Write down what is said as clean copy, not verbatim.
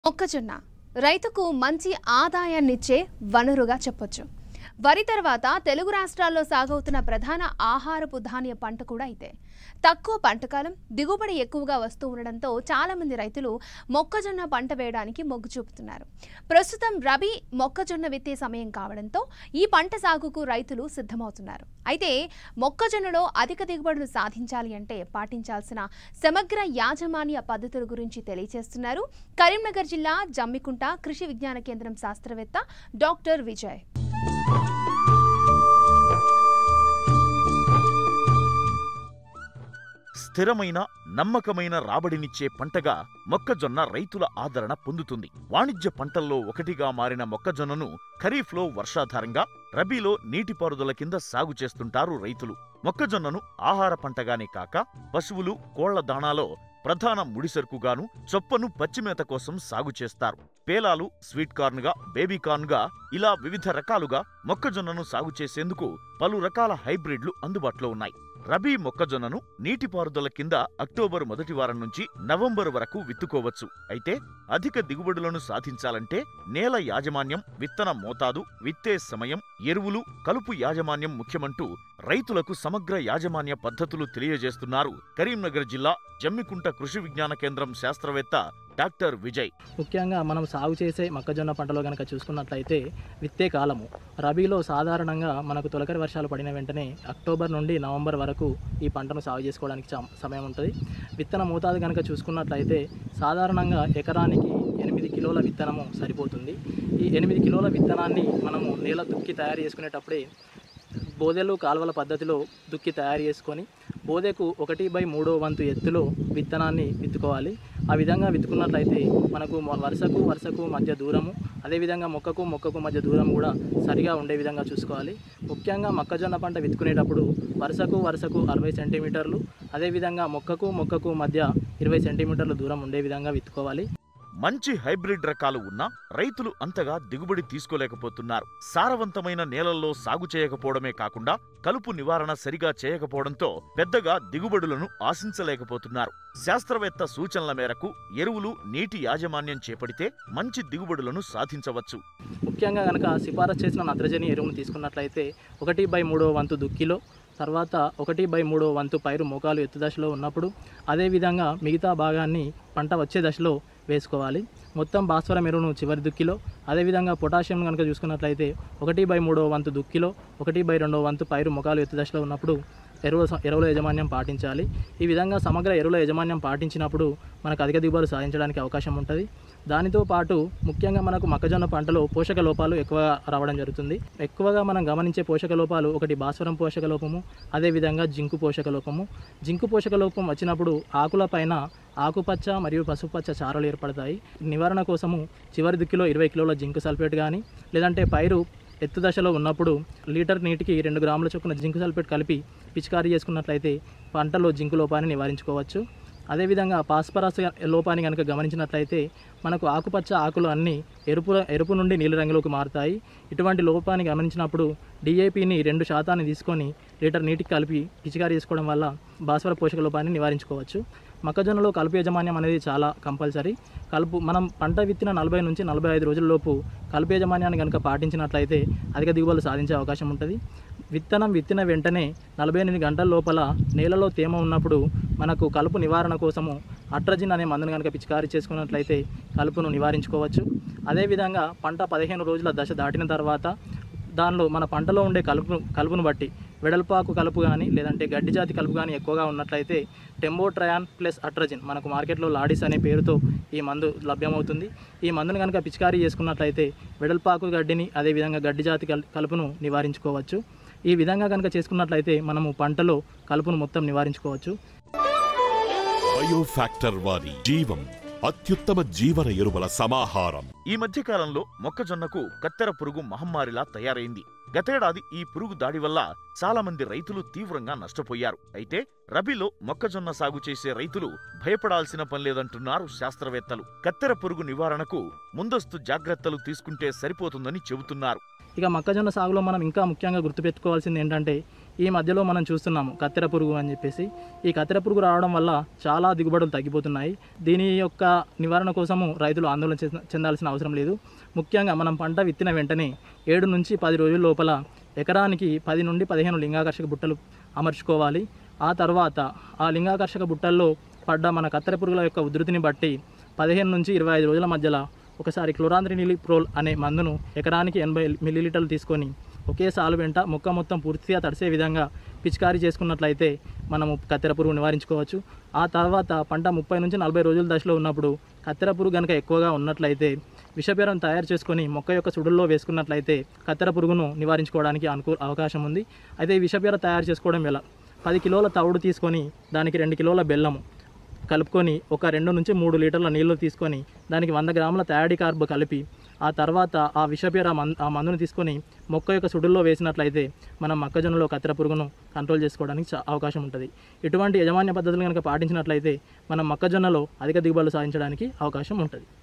మొక్కజొన్న రైతుకు మంచి ఆదాయాన్నిచ్చే వనరుగా చెప్పొచ్చు. వరి తర్వాత తెలుగు రాష్ట్రాల్లో సాగవుతున్న ప్రధాన ఆహారపు ధాన్య పంట కూడా ఇదే. తక్కువ పంటకాలం, దిగుబడి ఎక్కువగా వస్తూ ఉండడంతో చాలా మంది రైతులు మొక్కజొన్న పంట వేయడానికి మొగ్గు చూపుతున్నారు. ప్రస్తుతం రబీ మొక్కజొన్న విత్తే సమయం కావడంతో ఈ పంట సాగుకు రైతులు సిద్ధమవుతున్నారు. అయితే మొక్కజొన్నలో అధిక దిగుబడులు సాధించాలి అంటే పాటించాల్సిన సమగ్ర యాజమాన్య పద్ధతుల గురించి తెలియజేస్తున్నారు కరీంనగర్ జిల్లా జమ్మికుంట కృషి విజ్ఞాన కేంద్రం శాస్త్రవేత్త డాక్టర్ విజయ్. స్థిరమైన నమ్మకమైన రాబడినిచ్చే పంటగా మొక్కజొన్న రైతుల ఆదరణ పొందుతుంది. వాణిజ్య పంటల్లో ఒకటిగా మారిన మొక్కజొన్నను ఖరీఫ్లో వర్షాధారంగా, రబీలో నీటిపారుదల కింద సాగు చేస్తుంటారు రైతులు. మొక్కజొన్నను ఆహార పంటగానే కాక పశువులు, కోళ్ల దాణాలో ప్రధాన ముడిసరుకుగాను, చొప్పను పచ్చిమేత కోసం సాగు చేస్తారు. పేలాలు, స్వీట్ కార్న్గా, బేబీ కార్న్గా ఇలా వివిధ రకాలుగా మొక్కజొన్నను సాగు చేసేందుకు పలు రకాల హైబ్రిడ్లు అందుబాటులో ఉన్నాయి. రబీ మొక్కజొన్నను నీటిపారుదల కింద అక్టోబర్ మొదటి వారం నుంచి నవంబర్ వరకు విత్తుకోవచ్చు. అయితే అధిక దిగుబడులను సాధించాలంటే నేల యాజమాన్యం, విత్తన మోతాదు, విత్తే సమయం, ఎరువులు, కలుపు యాజమాన్యం ముఖ్యమంటూ రైతులకు సమగ్ర యాజమాన్య పద్ధతులు తెలియజేస్తున్నారు కరీంనగర్ జిల్లా జమ్మికుంట కృషి విజ్ఞాన కేంద్రం శాస్త్రవేత్త డాక్టర్ విజయ్. ముఖ్యంగా మనం సాగు చేసే మొక్కజొన్న పంటలో కనుక చూసుకున్నట్లయితే విత్తే కాలము రబీలో సాధారణంగా మనకు తొలకరి వర్షాలు పడిన వెంటనే అక్టోబర్ నుండి నవంబర్ వరకు ఈ పంటను సాగు చేసుకోవడానికి సమయం ఉంటుంది. విత్తన మోతాదు కనుక చూసుకున్నట్లయితే సాధారణంగా ఎకరానికి 8 కిలోల విత్తనము సరిపోతుంది. ఈ 8 కిలోల విత్తనాన్ని మనము నేల దుక్కి తయారు చేసుకునేటప్పుడే బోదెలు కాలువల పద్ధతిలో దుక్కి తయారు చేసుకొని బోదెకు 1/3 వంతు ఎత్తులో విత్తనాన్ని విత్తుకోవాలి. ఆ విధంగా విత్తుకున్నట్లయితే మనకు వరుసకు మధ్య దూరము, అదేవిధంగా మొక్కకు మధ్య దూరం కూడా సరిగా ఉండే విధంగా చూసుకోవాలి. ముఖ్యంగా మొక్కజొన్న పంట విత్తుకునేటప్పుడు వరుసకు 60 సెంటీమీటర్లు, అదేవిధంగా మొక్కకు మధ్య 20 సెంటీమీటర్ల దూరం ఉండే విధంగా విత్తుకోవాలి. మంచి హైబ్రిడ్ రకాలు ఉన్నా రైతులు అంతగా దిగుబడి తీసుకోలేకపోతున్నారు. సారవంతమైన నేలల్లో సాగు చేయకపోవడమే కాకుండా కలుపు నివారణ సరిగా చేయకపోవడంతో పెద్దగా దిగుబడులను ఆశించలేకపోతున్నారు. శాస్త్రవేత్త సూచనల మేరకు ఎరువులు, నీటి యాజమాన్యం చేపడితే మంచి దిగుబడులను సాధించవచ్చు. ముఖ్యంగా కనుక సిఫారసు చేసిన నత్రజని ఎరువును తీసుకున్నట్లయితే 1/3 వంతు దుక్కిలో, తర్వాత 1/3 వంతు పైరు మోకాలు ఎత్తు దశలో ఉన్నప్పుడు, అదేవిధంగా మిగతా భాగాన్ని పంట వచ్చే దశలో వేసుకోవాలి. మొత్తం భాస్వరం ఎరువును చివరి దుక్కిలో, అదేవిధంగా పొటాషియం కనుక చూసుకున్నట్లయితే 1/3 వంతు దుక్కిలో, 1/2 వంతు పైరు మొకాలు ఎత్తు దశలో ఉన్నప్పుడు ఎరువుల యాజమాన్యం పాటించాలి. ఈ విధంగా సమగ్ర ఎరువుల యాజమాన్యం పాటించినప్పుడు మనకు అధిక దిగుబడులు సాధించడానికి అవకాశం ఉంటుంది. దానితో పాటు ముఖ్యంగా మనకు మొక్కజొన్న పంటలో పోషక లోపాలు ఎక్కువగా రావడం జరుగుతుంది. ఎక్కువగా మనం గమనించే పోషక లోపాలు ఒకటి భాస్వరం పోషక లోపము, అదేవిధంగా జింకు పోషక లోపము. జింకు పోషక లోపం వచ్చినప్పుడు ఆకుల పైన ఆకుపచ్చ మరియు పసుపచ్చ చారలు ఏర్పడతాయి. నివారణ కోసము చివరి దిక్కులో 20 కిలోల జింకు సల్ఫేట్ కానీ, లేదంటే పైరు ఎత్తు దశలో ఉన్నప్పుడు లీటర్ నీటికి 2 గ్రాముల చొప్పున జింకు సల్ఫేట్ కలిపి పిచికారీ చేసుకున్నట్లయితే పంటలో జింకు లోపాన్ని నివారించుకోవచ్చు. అదేవిధంగా పాస్పరస్ లోపాన్ని కనుక గమనించినట్లయితే మనకు ఆకుపచ్చ ఆకులు అన్నీ ఎరుపు నుండి నీలి రంగులోకి మారుతాయి. ఇటువంటి లోపాన్ని గమనించినప్పుడు DAPని 2% తీసుకొని లీటర్ నీటికి కలిపి పిచికారీ చేసుకోవడం వల్ల భాస్వర పోషక లోపాన్ని నివారించుకోవచ్చు. మొక్కజొన్నలో కలుపు యాజమాన్యం అనేది చాలా కంపల్సరీ. మనం పంట విత్తిన 40 నుంచి 45 రోజులలోపు కలుపు యాజమాన్యాన్ని కనుక పాటించినట్లయితే అధిక దిగుబడులు సాధించే అవకాశం ఉంటుంది. విత్తనం విత్తిన వెంటనే 48 గంటల లోపల నేలలో తేమ ఉన్నప్పుడు మనకు కలుపు నివారణ కోసము అట్రజిన్ అనే మందును కనుక పిచికారీ చేసుకున్నట్లయితే కలుపును నివారించుకోవచ్చు. అదేవిధంగా పంట 15 రోజుల దశ దాటిన తర్వాత దానిలో మన పంటలో ఉండే కలుపును బట్టి వెడల్పాకు కలుపు కానీ, లేదంటే గడ్డి జాతి కలుపు కానీ ఎక్కువగా ఉన్నట్లయితే టెంబోట్రయాన్ ప్లస్ అట్రజిన్ మనకు మార్కెట్లో లాడిస్ అనే పేరుతో ఈ మందు లభ్యమవుతుంది. ఈ మందును కనుక పిచికారీ చేసుకున్నట్లయితే వెడల్పాకు గడ్డిని, అదేవిధంగా గడ్డి జాతి కలుపును నివారించుకోవచ్చు. ఈ విధంగా కనుక చేసుకున్నట్లయితే మనము పంటలో కలుపును మొత్తం నివారించుకోవచ్చు. బయోఫ్యాక్టర్ వారి జీవం అత్యుత్తమ జీవన ఎరువుల సమాహారం. ఈ మధ్యకాలంలో మొక్కజొన్నకు కత్తెర పురుగు మహమ్మారిలా తయారైంది. గతేడాది ఈ పురుగు దాడి వల్ల చాలా మంది రైతులు తీవ్రంగా నష్టపోయారు. అయితే రబీలో మొక్కజొన్న సాగు చేసే రైతులు భయపడాల్సిన పనిలేదంటున్నారు శాస్త్రవేత్తలు. కత్తెర పురుగు నివారణకు ముందస్తు జాగ్రత్తలు తీసుకుంటే సరిపోతుందని చెబుతున్నారు. ఇక మొక్కజొన్న సాగులో మనం ఇంకా ముఖ్యంగా గుర్తుపెట్టుకోవాల్సింది ఏంటంటే ఈ మధ్యలో మనం చూస్తున్నాము కత్తెర పురుగు అని చెప్పేసి. ఈ కత్తెర పురుగు రావడం వల్ల చాలా దిగుబడులు తగ్గిపోతున్నాయి. దీని యొక్క నివారణ కోసము రైతులు ఆందోళన చెందాల్సిన అవసరం లేదు. ముఖ్యంగా మనం పంట విత్తిన వెంటనే 7 నుంచి 10 రోజుల లోపల ఎకరానికి 10 నుండి 15 లింగాకర్షక బుట్టలు అమర్చుకోవాలి. ఆ తర్వాత ఆ లింగాకర్షక బుట్టల్లో పడ్డ మన కత్తెర పురుగుల యొక్క ఉధృతిని బట్టి 15 నుంచి 25 రోజుల మధ్యలో ఒకసారి క్లోరాంత్రినిలిప్రోల్ అనే మందును ఎకరానికి 80 మిల్లీలీటర్లు తీసుకొని ఒకే సాలు వెంట మొక్క మొత్తం పూర్తిగా తడిసే విధంగా పిచికారీ చేసుకున్నట్లయితే మనము కత్తెర పురుగు నివారించుకోవచ్చు. ఆ తర్వాత పంట 30 నుంచి 40 రోజుల దశలో ఉన్నప్పుడు కత్తెర పురుగు కనుక ఎక్కువగా ఉన్నట్లయితే విషపేరం తయారు చేసుకొని మొక్క యొక్క సుడుల్లో వేసుకున్నట్లయితే కత్తెర పురుగును నివారించుకోవడానికి అవకాశం ఉంది. అయితే ఈ విషపేర తయారు చేసుకోవడం ఎలా? 10 కిలోల తవుడు తీసుకొని దానికి 2 కిలోల బెల్లము కలుపుకొని ఒక 2 నుంచి 3 లీటర్ల నీళ్లు తీసుకొని దానికి 100 గ్రాముల థయాడి కార్బ్ కలిపి ఆ తర్వాత ఆ విషపేర ఆ మందును తీసుకొని మొక్క యొక్క సుడుల్లో వేసినట్లయితే మనం మొక్కజొన్నలో కత్తెర పురుగును కంట్రోల్ చేసుకోవడానికి అవకాశం ఉంటుంది. ఇటువంటి యాజమాన్య పద్ధతులు కనుక పాటించినట్లయితే మనం మొక్కజొన్నలో అధిక దిగుబడులు సాధించడానికి అవకాశం ఉంటుంది.